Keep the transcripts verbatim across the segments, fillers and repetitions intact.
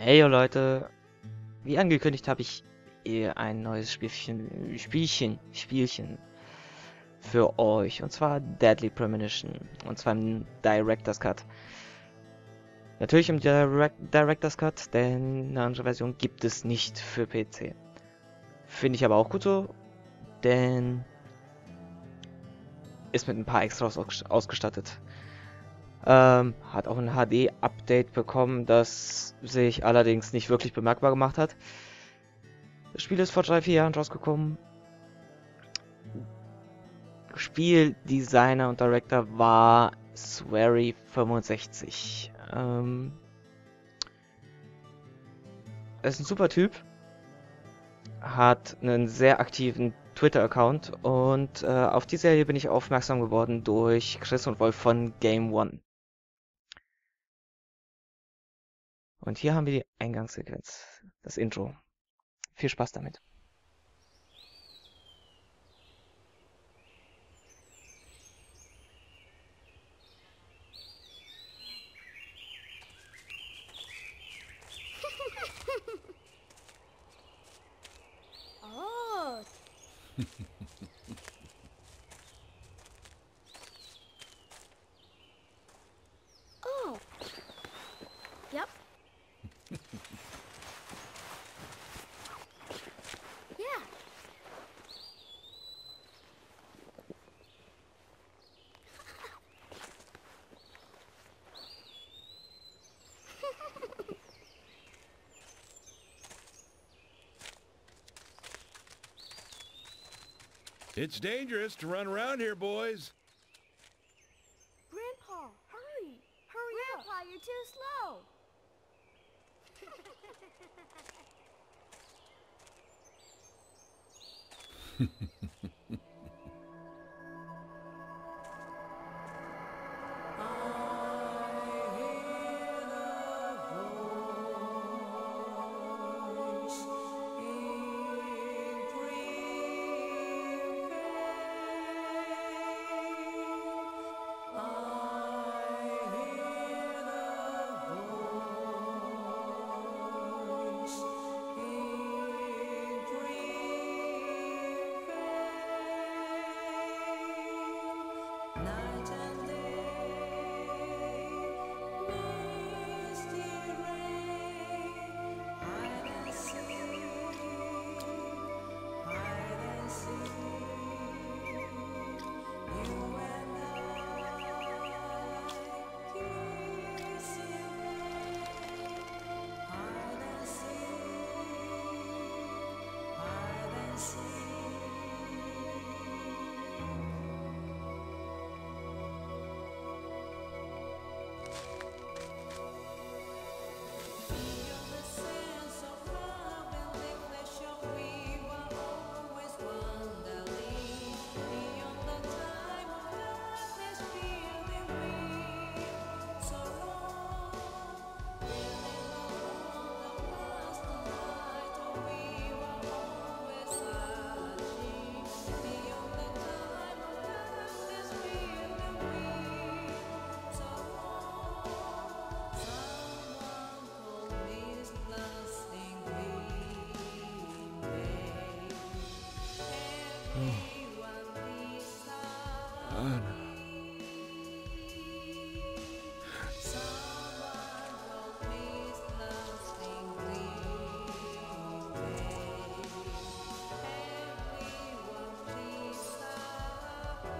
Hey yo Leute, wie angekündigt habe ich hier ein neues Spielchen, Spielchen, Spielchen für euch, und zwar Deadly Premonition, und zwar im Director's Cut. Natürlich im Direct Director's Cut, denn eine andere Version gibt es nicht für P C. Finde ich aber auch gut so, denn ist mit ein paar Extras ausgestattet. Ähm, hat auch ein H D-Update bekommen, das sich allerdings nicht wirklich bemerkbar gemacht hat. Das Spiel ist vor drei, vier Jahren rausgekommen. Spieldesigner und Director war Swery fünfundsechzig. Ähm, er ist ein super Typ, hat einen sehr aktiven Twitter-Account und äh, auf die Serie bin ich aufmerksam geworden durch Chris und Wolf von Game One. Und hier haben wir die Eingangssequenz, das Intro. Viel Spaß damit. Oh. Oh. Yep. Yeah. It's dangerous to run around here, boys. Grandpa, hurry. Hurry Grandpa, up. You're too slow. Night and day, misty rain, hide and seek, hide and seek. You and I kiss in rain, hide and seek, hide and seek. Beyond the sense of love and the pleasure, we were always wondering. Beyond the time of darkness, feeling we so long. Feeling all the past night, oh, we were always searching. Beyond the time of darkness, feeling we so long. Someone told me this blasting green bay. Everyone beside me. Someone told me this blasting green bay. Everyone beside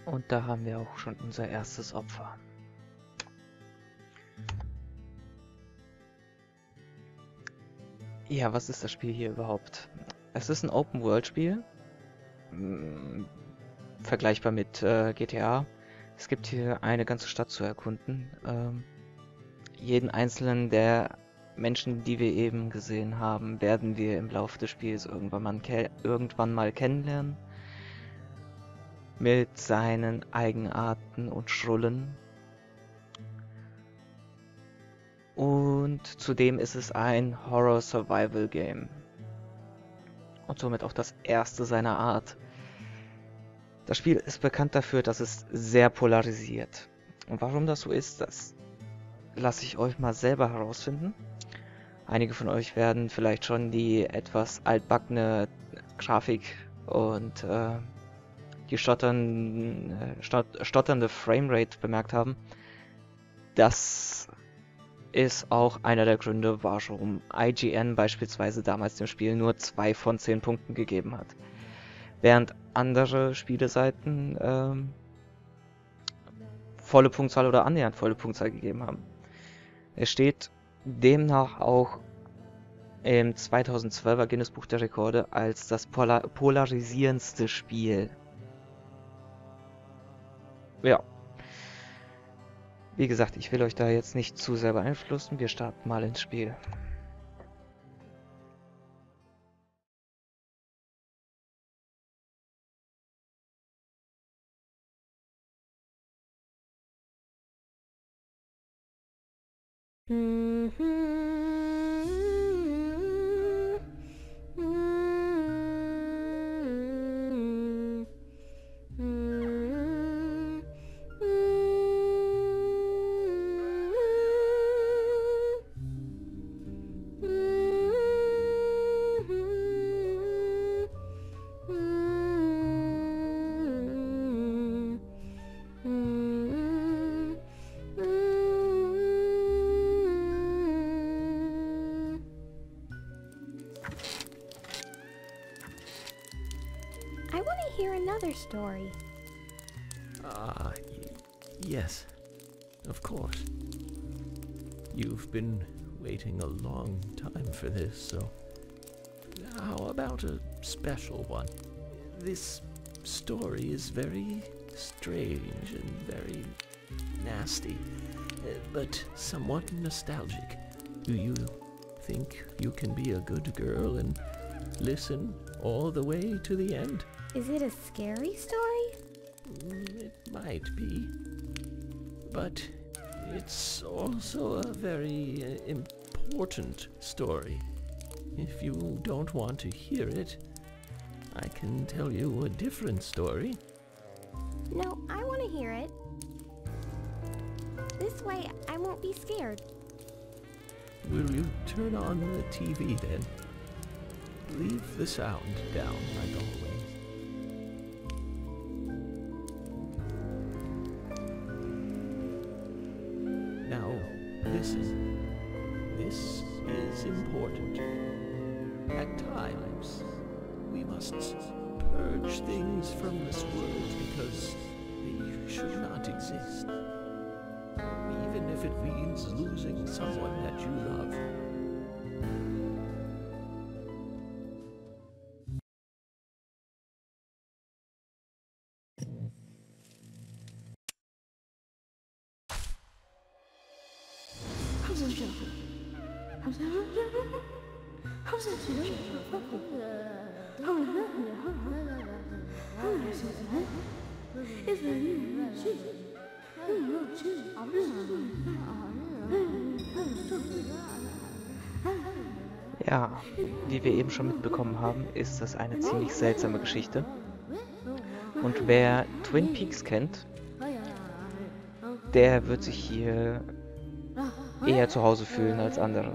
Und da haben wir auch schon unser erstes Opfer. Ja, was ist das Spiel hier überhaupt? Es ist ein Open-World-Spiel. Mm, vergleichbar mit äh, G T A. Es gibt hier eine ganze Stadt zu erkunden. Ähm, jeden einzelnen der Menschen, die wir eben gesehen haben, werden wir im Laufe des Spiels irgendwann mal, ke irgendwann mal kennenlernen. Mit seinen Eigenarten und Schrullen. Und zudem ist es ein Horror-Survival-Game. Und somit auch das erste seiner Art. Das Spiel ist bekannt dafür, dass es sehr polarisiert. Und warum das so ist, das lasse ich euch mal selber herausfinden. Einige von euch werden vielleicht schon die etwas altbackene Grafik und äh, die stottern, äh, stot stotternde Framerate bemerkt haben. Das ist auch einer der Gründe, warum I G N beispielsweise damals dem Spiel nur zwei von zehn Punkten gegeben hat. Während andere Spieleseiten ähm, volle Punktzahl oder annähernd volle Punktzahl gegeben haben. Es steht demnach auch im zweitausendzwölfer Guinness Buch der Rekorde als das polar polarisierendste Spiel. Ja. Wie gesagt, ich will euch da jetzt nicht zu sehr beeinflussen. Wir starten mal ins Spiel. I want to hear another story. Ah, y- yes, of course. You've been waiting a long time for this, so how about a special one? This story is very strange and very nasty, uh, but somewhat nostalgic. Do you think you can be a good girl and listen all the way to the end? Is it a scary story? Mm, It might be, but it's also a very uh, important story. If you don't want to hear it, I can tell you a different story. No, I want to hear it. This way, I won't be scared. Will you turn on the T V then? Leave the sound down like always. Now, listen. This is important. At times, we must purge things from this world because they should not exist. Even if it means losing someone that you love. Ja, wie wir eben schon mitbekommen haben, ist das eine ziemlich seltsame Geschichte. Und wer Twin Peaks kennt, der wird sich hier eher zu Hause fühlen als andere.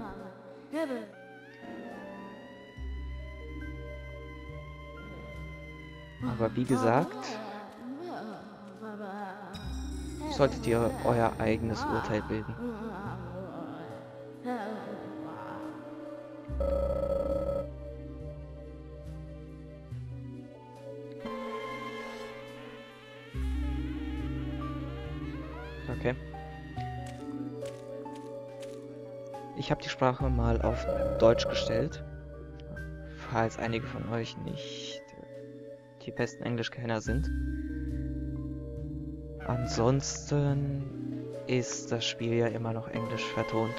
Aber wie gesagt, solltet ihr euer eigenes Urteil bilden. Okay. Ich habe die Sprache mal auf Deutsch gestellt, falls einige von euch nicht die besten Englischkenner sind. Ansonsten ist das Spiel ja immer noch englisch vertont.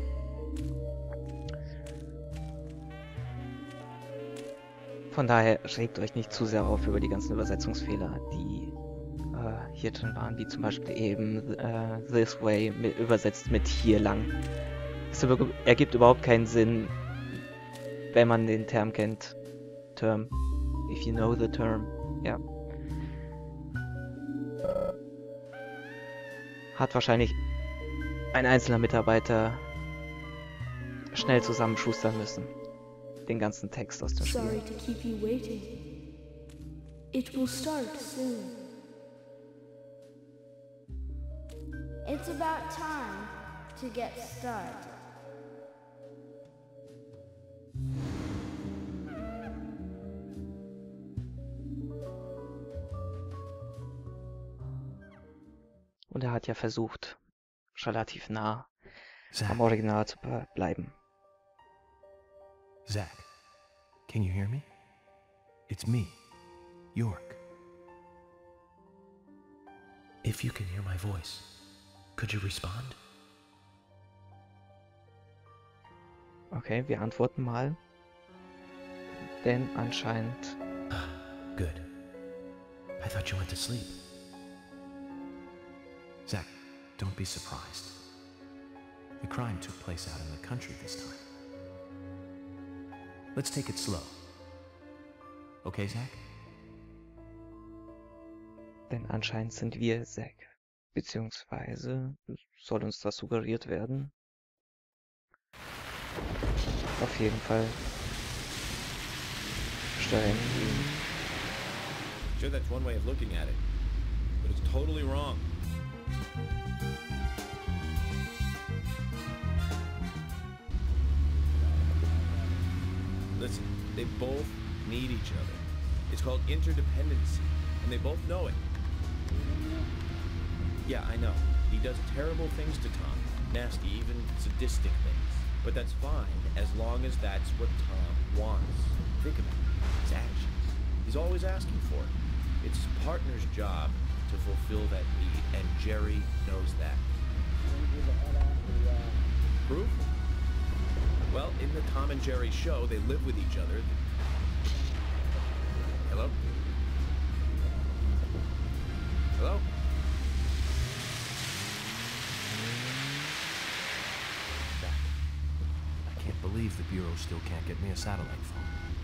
Von daher regt euch nicht zu sehr auf über die ganzen Übersetzungsfehler, die äh, hier drin waren, wie zum Beispiel eben äh, This Way mit, übersetzt mit hier lang. Es über, ergibt überhaupt keinen Sinn, wenn man den Term kennt. Term. If you know the term. Ja. Hat wahrscheinlich ein einzelner Mitarbeiter schnell zusammenschustern müssen. Den ganzen Text aus dem Sorry Spiel. to keep you waiting. It will start soon. It's about time to get started. Und er hat ja versucht, relativ nah Zack, am Original zu ble- bleiben. Zack, can you hear me? It's me, York. If you can hear my voice, could you respond? Okay, wir antworten mal. Denn anscheinend... Good. I thought you went to sleep. Zack, don't be surprised. The crime took place out in the country this time. Let's take it slow. Okay, Zack? Denn anscheinend sind wir Zack. Beziehungsweise soll uns das suggeriert werden. Auf jeden Fall stellen Sure, that's one way of looking at it, but it's totally wrong. Listen, they both need each other. It's called interdependency, and they both know it. Yeah, I know. He does terrible things to Tom. Nasty, even sadistic things. But that's fine, as long as that's what Tom wants. Think about it. His actions. He's always asking for it. It's his partner's job to fulfill that need, and Jerry knows that. Proof? Well, in the Tom and Jerry show, they live with each other. Hello? Hello? Zack, I can't believe the Bureau still can't get me a satellite phone.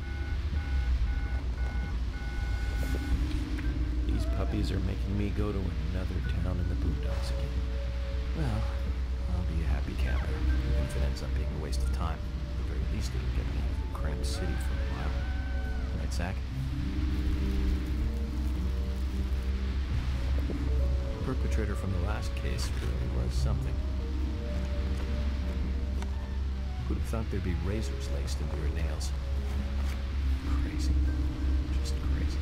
These puppies are making me go to another town in the boondocks again. Well, I'll be a happy camper, even if it ends up being a waste of time. At the very least, it'll get me out of the cramped city for a while. Right, Zack? The perpetrator from the last case really was something. Who'd have thought there'd be razors laced into your nails? Crazy. Just crazy.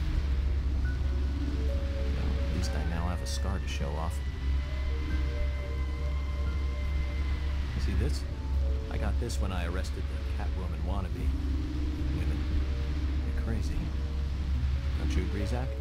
Well, at least I now have a scar to show off. See this? I got this when I arrested the Catwoman wannabe. Women. They're crazy. Don't you agree, Zack?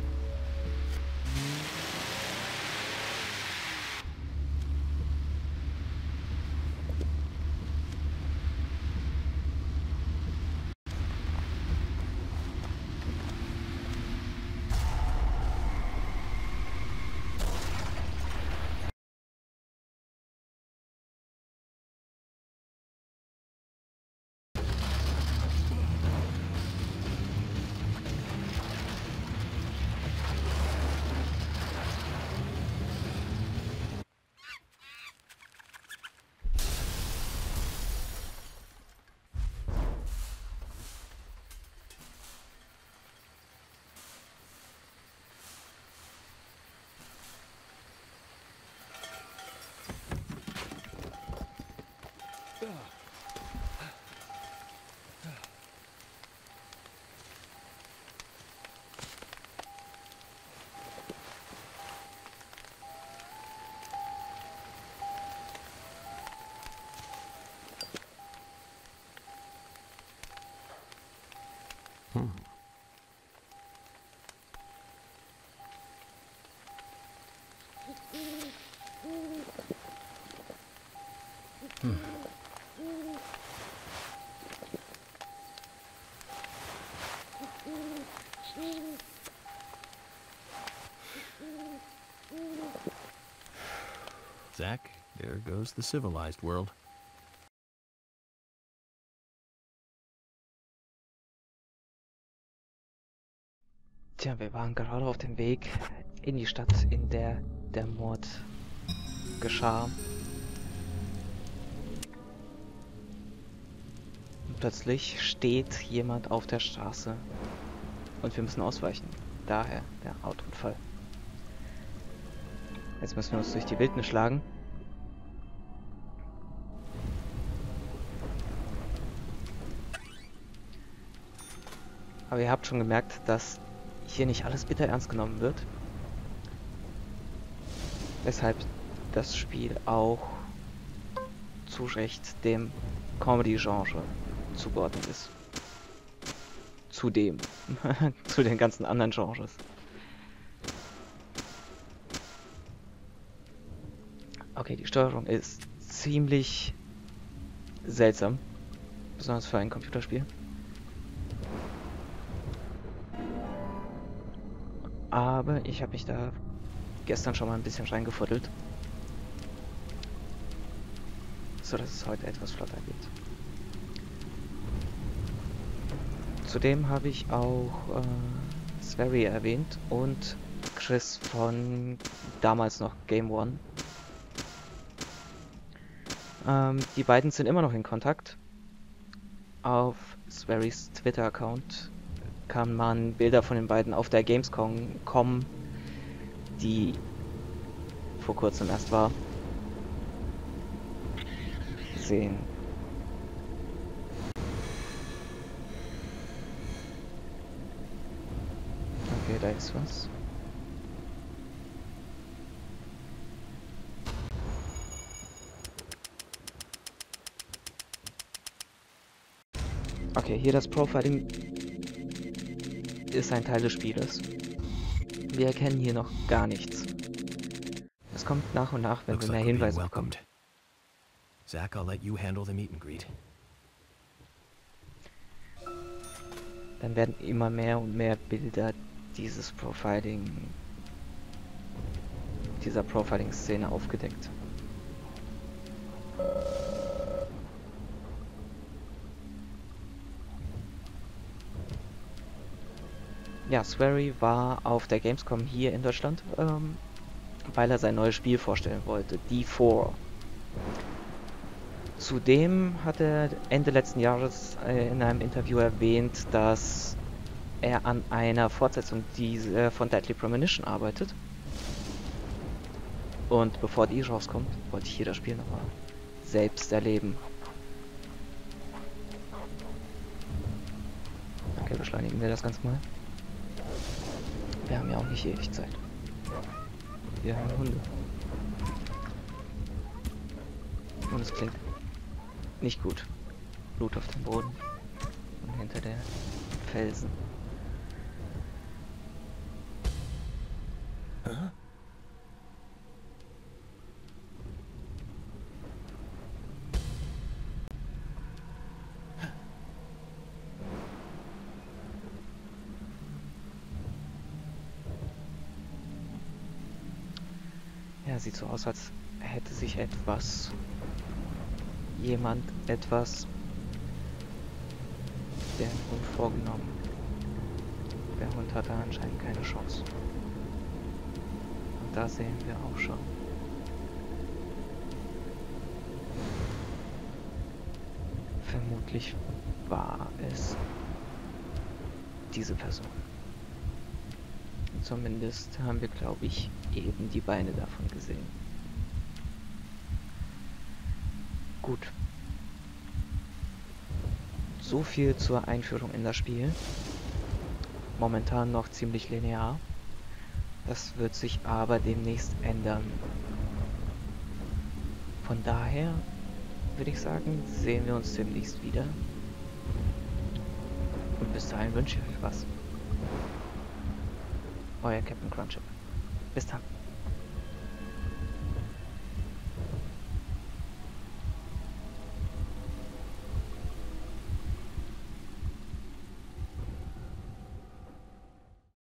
Hmm. Zack, there goes the civilized world. Tja, wir waren gerade auf dem Weg in die Stadt, in der der Mord geschah. Und plötzlich steht jemand auf der Straße und wir müssen ausweichen. Daher der Autounfall. Jetzt müssen wir uns durch die Wildnis schlagen. Aber ihr habt schon gemerkt, dass hier nicht alles bitter ernst genommen wird. Weshalb das Spiel auch zu Recht dem Comedy-Genre zugeordnet ist. Zudem. Zu den ganzen anderen Genres. Okay, die Steuerung ist ziemlich seltsam. Besonders für ein Computerspiel. Aber ich habe mich da gestern schon mal ein bisschen reingefuddelt. So dass es heute etwas flotter geht. Zudem habe ich auch äh, Swery erwähnt und Chris von damals noch Game One. Ähm, die beiden sind immer noch in Kontakt. Auf Swerys Twitter-Account kann man Bilder von den beiden auf der Gamescom kommen, die vor kurzem erst war, sehen. Okay, da ist was. Okay, hier das Profiling ist ein Teil des Spieles. Wir erkennen hier noch gar nichts. Es kommt nach und nach, wenn Looks wir mehr like we're being Hinweise bekommen. welcomed. Zack, I'll let you handle the meet and greet. Dann werden immer mehr und mehr Bilder dieses Profiling, dieser Profiling-Szene aufgedeckt. Ja, Swery war auf der Gamescom hier in Deutschland, ähm, weil er sein neues Spiel vorstellen wollte, D vier. Zudem hat er Ende letzten Jahres äh, in einem Interview erwähnt, dass er an einer Fortsetzung diese, von Deadly Premonition arbeitet. Und bevor die rauskommt, wollte ich hier das Spiel nochmal selbst erleben. Okay, beschleunigen wir das Ganze mal. Wir haben ja auch nicht ewig Zeit. Wir haben Hunde. Und es klingt nicht gut. Blut auf dem Boden. Und hinter der Felsen. Huh? Ja, sieht so aus, als hätte sich etwas, jemand etwas dem Hund vorgenommen. Der Hund hatte anscheinend keine Chance. Und da sehen wir auch schon. Vermutlich war es diese Person. Zumindest haben wir, glaube ich, eben die Beine davon gesehen. Gut. So viel zur Einführung in das Spiel. Momentan noch ziemlich linear. Das wird sich aber demnächst ändern. Von daher würde ich sagen, sehen wir uns demnächst wieder. Und bis bis dahin wünsche ich euch was. Euer Captain Crunchip. Bis dann.